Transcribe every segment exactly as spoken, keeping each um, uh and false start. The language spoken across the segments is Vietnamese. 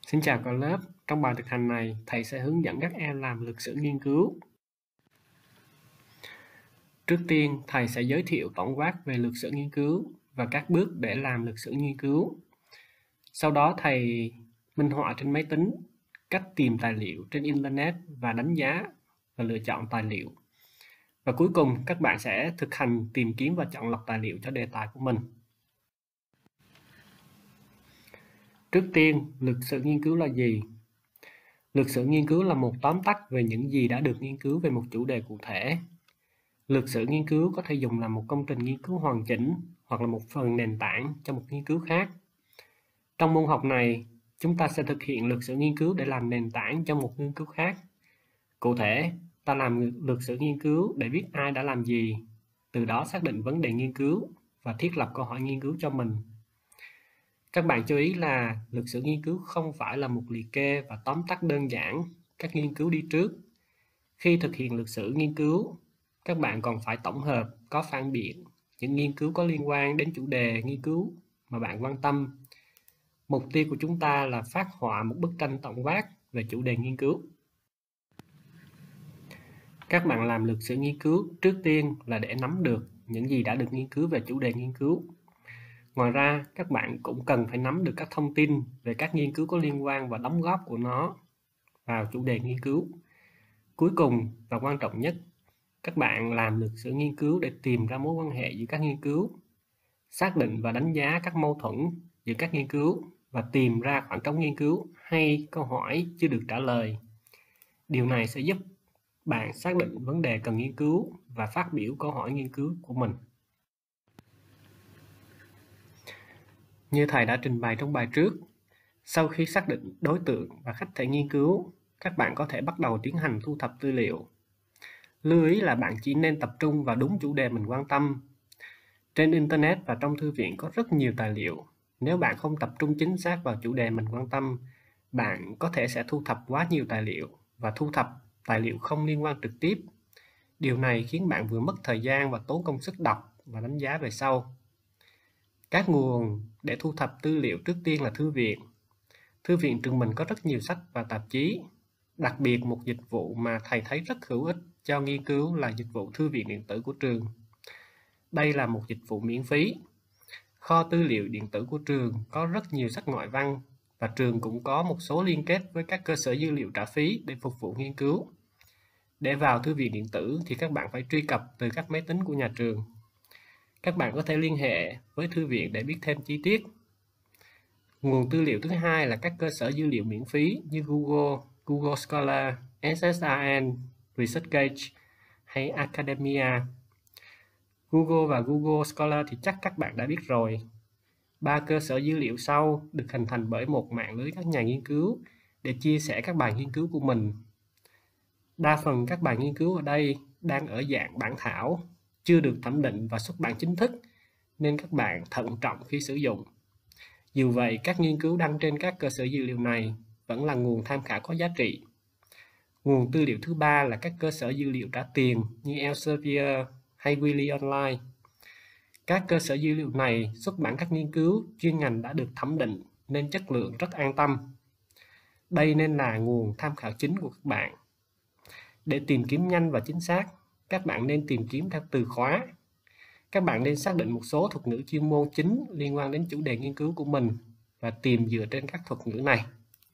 Xin chào cả lớp, trong bài thực hành này, thầy sẽ hướng dẫn các em làm lược sử nghiên cứu. Trước tiên, thầy sẽ giới thiệu tổng quát về lược sử nghiên cứu và các bước để làm lược sử nghiên cứu. Sau đó thầy minh họa trên máy tính cách tìm tài liệu trên Internet và đánh giá và lựa chọn tài liệu. Và cuối cùng, các bạn sẽ thực hành tìm kiếm và chọn lọc tài liệu cho đề tài của mình. Trước tiên, lược sử nghiên cứu là gì? Lược sử nghiên cứu là một tóm tắt về những gì đã được nghiên cứu về một chủ đề cụ thể. Lược sử nghiên cứu có thể dùng làm một công trình nghiên cứu hoàn chỉnh hoặc là một phần nền tảng cho một nghiên cứu khác. Trong môn học này, chúng ta sẽ thực hiện lược sử nghiên cứu để làm nền tảng cho một nghiên cứu khác. Cụ thể, ta làm lược sử nghiên cứu để biết ai đã làm gì, từ đó xác định vấn đề nghiên cứu và thiết lập câu hỏi nghiên cứu cho mình. Các bạn chú ý là lược sử nghiên cứu không phải là một liệt kê và tóm tắt đơn giản các nghiên cứu đi trước. Khi thực hiện lược sử nghiên cứu, các bạn còn phải tổng hợp, có phản biện những nghiên cứu có liên quan đến chủ đề nghiên cứu mà bạn quan tâm. Mục tiêu của chúng ta là phác họa một bức tranh tổng quát về chủ đề nghiên cứu. Các bạn làm lược sử nghiên cứu trước tiên là để nắm được những gì đã được nghiên cứu về chủ đề nghiên cứu. Ngoài ra, các bạn cũng cần phải nắm được các thông tin về các nghiên cứu có liên quan và đóng góp của nó vào chủ đề nghiên cứu. Cuối cùng và quan trọng nhất, các bạn làm lược sử nghiên cứu để tìm ra mối quan hệ giữa các nghiên cứu, xác định và đánh giá các mâu thuẫn giữa các nghiên cứu và tìm ra khoảng trống nghiên cứu hay câu hỏi chưa được trả lời. Điều này sẽ giúp bạn xác định vấn đề cần nghiên cứu và phát biểu câu hỏi nghiên cứu của mình. Như thầy đã trình bày trong bài trước, sau khi xác định đối tượng và khách thể nghiên cứu, các bạn có thể bắt đầu tiến hành thu thập tư liệu. Lưu ý là bạn chỉ nên tập trung vào đúng chủ đề mình quan tâm. Trên Internet và trong thư viện có rất nhiều tài liệu. Nếu bạn không tập trung chính xác vào chủ đề mình quan tâm, bạn có thể sẽ thu thập quá nhiều tài liệu và thu thập tài liệu không liên quan trực tiếp. Điều này khiến bạn vừa mất thời gian và tốn công sức đọc và đánh giá về sau. Các nguồn để thu thập tư liệu trước tiên là thư viện. Thư viện trường mình có rất nhiều sách và tạp chí. Đặc biệt một dịch vụ mà thầy thấy rất hữu ích cho nghiên cứu là dịch vụ thư viện điện tử của trường. Đây là một dịch vụ miễn phí. Kho tư liệu điện tử của trường có rất nhiều sách ngoại văn và trường cũng có một số liên kết với các cơ sở dữ liệu trả phí để phục vụ nghiên cứu. Để vào thư viện điện tử thì các bạn phải truy cập từ các máy tính của nhà trường. Các bạn có thể liên hệ với thư viện để biết thêm chi tiết. Nguồn tư liệu thứ hai là các cơ sở dữ liệu miễn phí như Google, Google Scholar, S S R N, ResearchGate hay Academia. Google và Google Scholar thì chắc các bạn đã biết rồi. Ba cơ sở dữ liệu sau được hình thành bởi một mạng lưới các nhà nghiên cứu để chia sẻ các bài nghiên cứu của mình. Đa phần các bài nghiên cứu ở đây đang ở dạng bản thảo, chưa được thẩm định và xuất bản chính thức, nên các bạn thận trọng khi sử dụng. Dù vậy, các nghiên cứu đăng trên các cơ sở dữ liệu này vẫn là nguồn tham khảo có giá trị. Nguồn tư liệu thứ ba là các cơ sở dữ liệu trả tiền như Elsevier hay Wiley Online. Các cơ sở dữ liệu này xuất bản các nghiên cứu chuyên ngành đã được thẩm định nên chất lượng rất an tâm. Đây nên là nguồn tham khảo chính của các bạn. Để tìm kiếm nhanh và chính xác, các bạn nên tìm kiếm theo từ khóa. Các bạn nên xác định một số thuật ngữ chuyên môn chính liên quan đến chủ đề nghiên cứu của mình và tìm dựa trên các thuật ngữ này.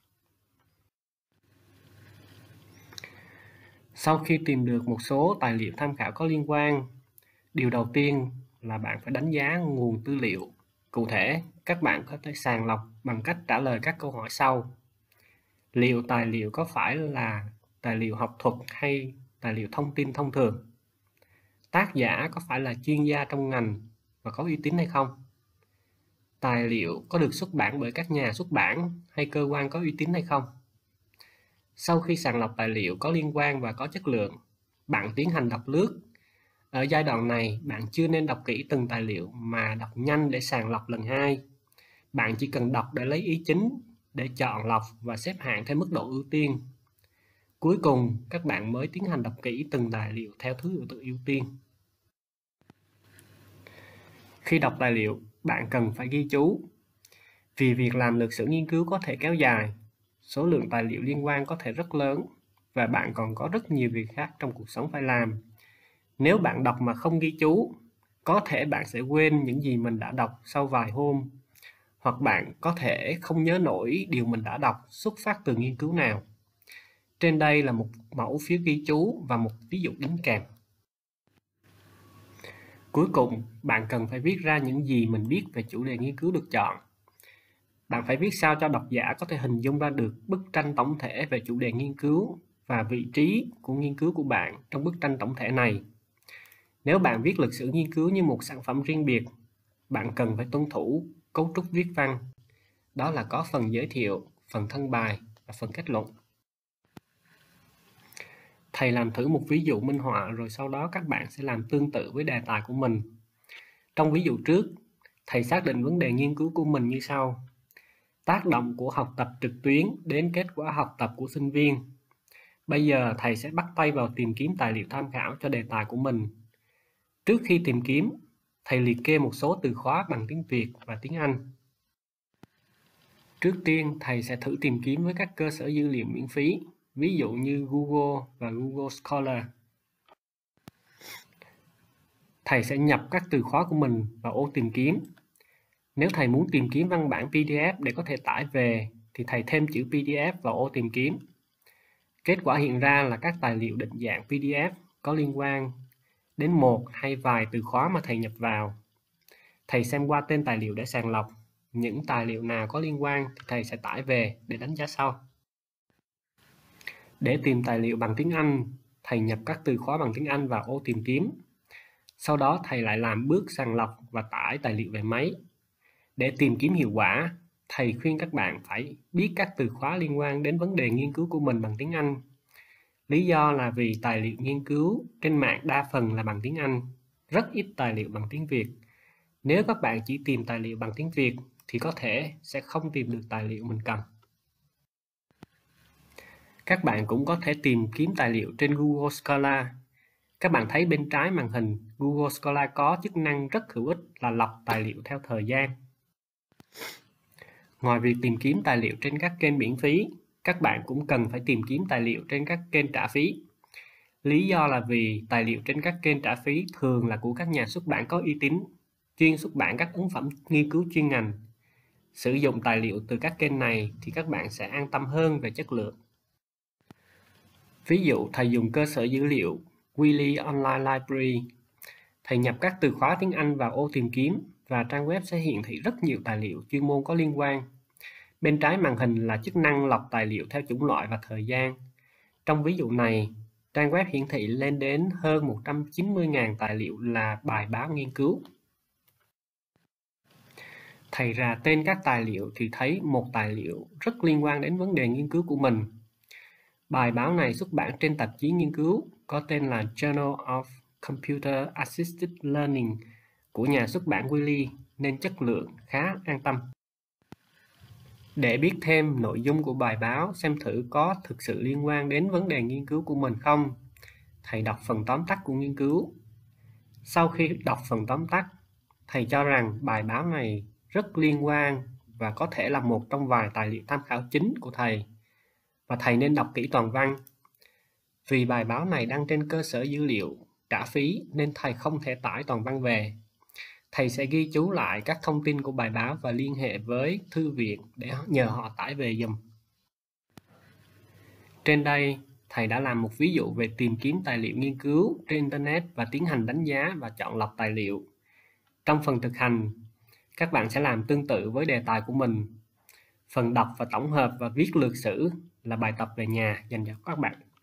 Sau khi tìm được một số tài liệu tham khảo có liên quan, điều đầu tiên là bạn phải đánh giá nguồn tư liệu. Cụ thể, các bạn có thể sàng lọc bằng cách trả lời các câu hỏi sau. Liệu tài liệu có phải là tài liệu học thuật hay tài liệu thông tin thông thường? Tác giả có phải là chuyên gia trong ngành và có uy tín hay không? Tài liệu có được xuất bản bởi các nhà xuất bản hay cơ quan có uy tín hay không? Sau khi sàng lọc tài liệu có liên quan và có chất lượng, bạn tiến hành đọc lướt. Ở giai đoạn này, bạn chưa nên đọc kỹ từng tài liệu mà đọc nhanh để sàng lọc lần hai. Bạn chỉ cần đọc để lấy ý chính, để chọn lọc và xếp hạng theo mức độ ưu tiên. Cuối cùng, các bạn mới tiến hành đọc kỹ từng tài liệu theo thứ tự ưu tiên. Khi đọc tài liệu, bạn cần phải ghi chú. Vì việc làm lược sử nghiên cứu có thể kéo dài, số lượng tài liệu liên quan có thể rất lớn và bạn còn có rất nhiều việc khác trong cuộc sống phải làm. Nếu bạn đọc mà không ghi chú, có thể bạn sẽ quên những gì mình đã đọc sau vài hôm, hoặc bạn có thể không nhớ nổi điều mình đã đọc xuất phát từ nghiên cứu nào. Trên đây là một mẫu phiếu ghi chú và một ví dụ đính kèm. Cuối cùng, bạn cần phải viết ra những gì mình biết về chủ đề nghiên cứu được chọn. Bạn phải viết sao cho độc giả có thể hình dung ra được bức tranh tổng thể về chủ đề nghiên cứu và vị trí của nghiên cứu của bạn trong bức tranh tổng thể này. Nếu bạn viết lịch sử nghiên cứu như một sản phẩm riêng biệt, bạn cần phải tuân thủ cấu trúc viết văn. Đó là có phần giới thiệu, phần thân bài và phần kết luận. Thầy làm thử một ví dụ minh họa rồi sau đó các bạn sẽ làm tương tự với đề tài của mình. Trong ví dụ trước, thầy xác định vấn đề nghiên cứu của mình như sau. Tác động của học tập trực tuyến đến kết quả học tập của sinh viên. Bây giờ thầy sẽ bắt tay vào tìm kiếm tài liệu tham khảo cho đề tài của mình. Trước khi tìm kiếm, thầy liệt kê một số từ khóa bằng tiếng Việt và tiếng Anh. Trước tiên, thầy sẽ thử tìm kiếm với các cơ sở dữ liệu miễn phí, ví dụ như Google và Google Scholar. Thầy sẽ nhập các từ khóa của mình vào ô tìm kiếm. Nếu thầy muốn tìm kiếm văn bản pê đê ép để có thể tải về, thì thầy thêm chữ pê đê ép vào ô tìm kiếm. Kết quả hiện ra là các tài liệu định dạng pê đê ép có liên quan đến một hay vài từ khóa mà thầy nhập vào. Thầy xem qua tên tài liệu để sàng lọc. Những tài liệu nào có liên quan thì thầy sẽ tải về để đánh giá sau. Để tìm tài liệu bằng tiếng Anh, thầy nhập các từ khóa bằng tiếng Anh vào ô tìm kiếm. Sau đó thầy lại làm bước sàng lọc và tải tài liệu về máy. Để tìm kiếm hiệu quả, thầy khuyên các bạn phải biết các từ khóa liên quan đến vấn đề nghiên cứu của mình bằng tiếng Anh. Lý do là vì tài liệu nghiên cứu trên mạng đa phần là bằng tiếng Anh, rất ít tài liệu bằng tiếng Việt. Nếu các bạn chỉ tìm tài liệu bằng tiếng Việt thì có thể sẽ không tìm được tài liệu mình cần. Các bạn cũng có thể tìm kiếm tài liệu trên Google Scholar. Các bạn thấy bên trái màn hình, Google Scholar có chức năng rất hữu ích là lọc tài liệu theo thời gian. Ngoài việc tìm kiếm tài liệu trên các kênh miễn phí, các bạn cũng cần phải tìm kiếm tài liệu trên các kênh trả phí. Lý do là vì tài liệu trên các kênh trả phí thường là của các nhà xuất bản có uy tín, chuyên xuất bản các ấn phẩm nghiên cứu chuyên ngành. Sử dụng tài liệu từ các kênh này thì các bạn sẽ an tâm hơn về chất lượng. Ví dụ, thầy dùng cơ sở dữ liệu Wiley Online Library. Thầy nhập các từ khóa tiếng Anh vào ô tìm kiếm và trang web sẽ hiển thị rất nhiều tài liệu chuyên môn có liên quan. Bên trái màn hình là chức năng lọc tài liệu theo chủng loại và thời gian. Trong ví dụ này, trang web hiển thị lên đến hơn một trăm chín mươi nghìn tài liệu là bài báo nghiên cứu. Thầy rà tên các tài liệu thì thấy một tài liệu rất liên quan đến vấn đề nghiên cứu của mình. Bài báo này xuất bản trên tạp chí nghiên cứu có tên là Journal of Computer Assisted Learning của nhà xuất bản Wiley nên chất lượng khá an tâm. Để biết thêm nội dung của bài báo xem thử có thực sự liên quan đến vấn đề nghiên cứu của mình không, thầy đọc phần tóm tắt của nghiên cứu. Sau khi đọc phần tóm tắt, thầy cho rằng bài báo này rất liên quan và có thể là một trong vài tài liệu tham khảo chính của thầy, và thầy nên đọc kỹ toàn văn. Vì bài báo này đăng trên cơ sở dữ liệu trả phí nên thầy không thể tải toàn văn về. Thầy sẽ ghi chú lại các thông tin của bài báo và liên hệ với thư viện để nhờ họ tải về giùm. Trên đây, thầy đã làm một ví dụ về tìm kiếm tài liệu nghiên cứu trên Internet và tiến hành đánh giá và chọn lọc tài liệu. Trong phần thực hành, các bạn sẽ làm tương tự với đề tài của mình. Phần đọc và tổng hợp và viết lược sử là bài tập về nhà dành cho các bạn.